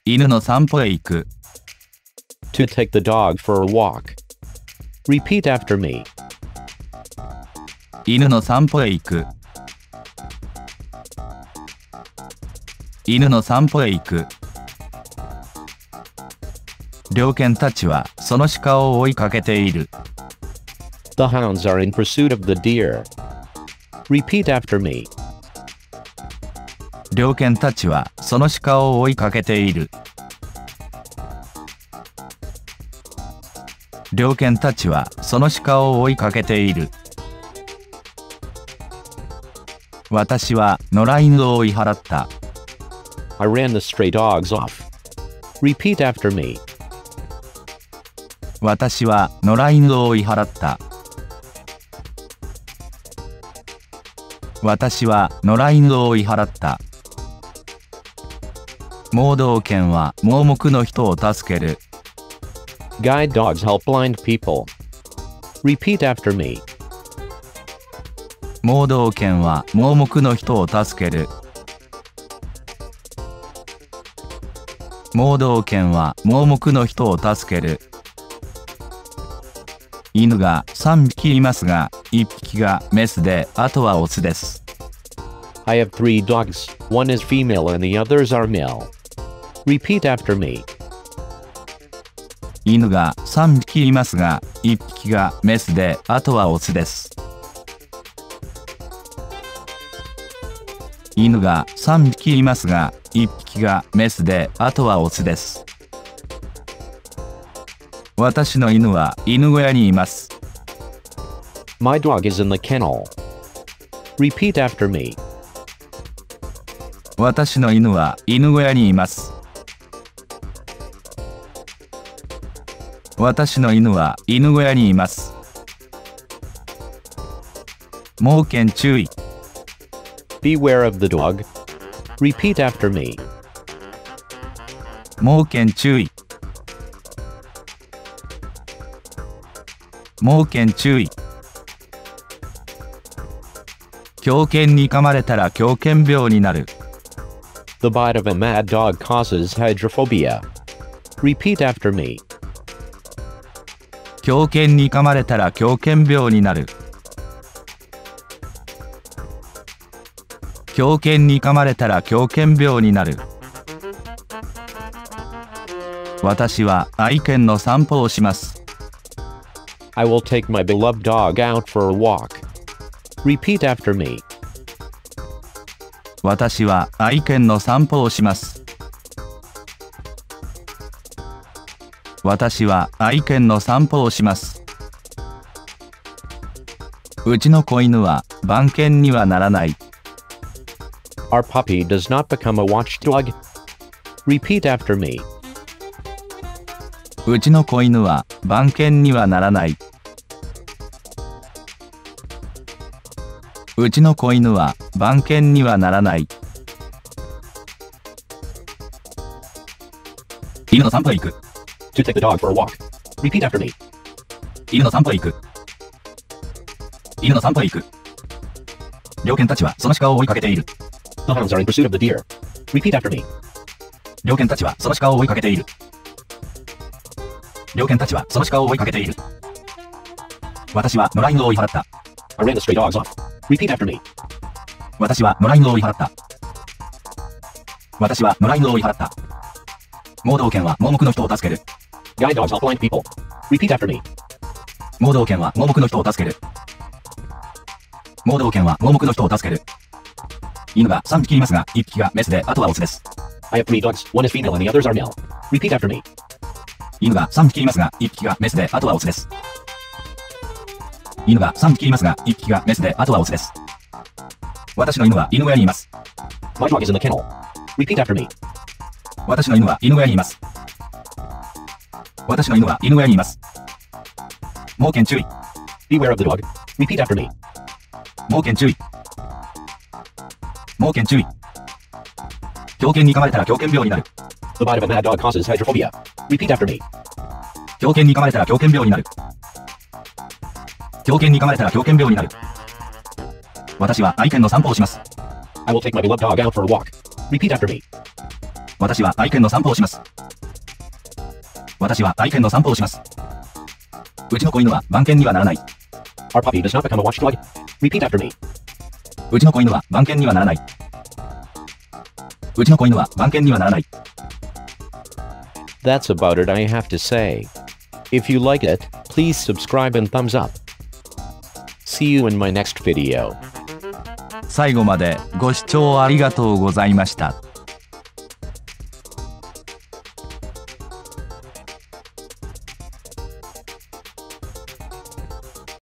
犬の散歩へ行く。 To take the dog for a walk. Repeat after me. 犬の散歩へ行く。犬の散歩へ行く。猟犬たちはその鹿を追いかけている。 The hounds are in pursuit of the deer. Repeat after me. 猟犬たちはその鹿を追いかけている。猟犬たちはその鹿を追いかけている。私は野良犬を追い払った。 I ran the stray dogs off. Repeat after me. 私は野良犬を追い払った。私は野良犬を追い払った。盲導犬は盲目の人を助ける。 Guide dogs help blind people. Repeat after me. 盲導犬は盲目の人を助ける。盲導犬は盲目の人を助ける。犬が3匹いますが、1匹がメスで、あとはオスです。 I have 3 dogs, one is female and the others are male. Repeat after me. 犬が3匹いますが、1匹がメスで、あとはオスです。犬が3匹いますが、1匹がメスで、あとはオスです。私の犬は犬小屋にいます。 My dog is in the kennel. Repeat after me. 私の犬は犬小屋にいます。私の犬は犬小屋にいます。猛犬注意。 Beware of the dog. Repeat after me. 猛犬注意。猛犬注意。狂犬に噛まれたら狂犬病になる。 The bite of a mad dog causes hydrophobia. Repeat after me. 狂犬に噛まれたら狂犬病になる。狂犬に噛まれたら狂犬病になる。私は愛犬の散歩をします。 I will take my beloved dog out for a walk. Repeat after me. 私は愛犬の散歩をします。私は愛犬の散歩をします。うちの子犬は番犬にはならない。 Our puppy does not become a watchdog. Repeat after me. うちの子犬は番犬にはならない。うちの子犬は番犬にはならない。犬の散歩へ行く。 To take the dog for a walk. Repeat after me. 犬の散歩へ行く。犬の散歩へ行く。猟犬たちはその鹿を追いかけている。 The hounds are in pursuit of the deer. Repeat after me. 猟犬たちはその鹿を追いかけている。猟犬たちはその鹿を追いかけている。私は野良犬を追い払った。 I ran the stray dogs off. Repeat after me. 私は野良犬を追い払った。私は野良犬を追い払った。盲導犬は盲目の人を助ける。 Guide dogs help blind people. Repeat after me. 盲導犬は盲目の人を助ける。盲導犬は盲目の人を助ける。犬が3匹いますが、1匹がメスで、あとはオスです。 I have 3 dogs, one is female and the others are male. Repeat after me. 犬が3匹いますが、1匹がメスで、あとはオスです。犬が3匹いますが、1匹がメスで、あとはオスです。私の犬は犬小屋にいます。 My dog is in the kennel. Repeat after me. 私の犬は犬小屋にいます。私の犬は犬小屋にいます。猛犬注意。 Beware of the dog. Repeat after me. 猛犬注意。猛犬注意。狂犬に噛まれたら狂犬病になる。 The bite of a mad dog causes hydrophobia. Repeat after me. 狂犬に噛まれたら狂犬病になる。狂犬に噛まれたら狂犬病になる。私は愛犬の散歩をします。 I will take my beloved dog out for a walk. Repeat after me. 私は愛犬の散歩をします。私は愛犬の散歩をします。うちの子犬は番犬にはならない。 Our puppy does not become a watchdog. Repeat after me. うちの子犬は番犬にはならない。うちの子犬は番犬にはならない。 That's about it I have to say. If you like it, please subscribe and thumbs up. See you in my next video. 最後までご視聴ありがとうございました。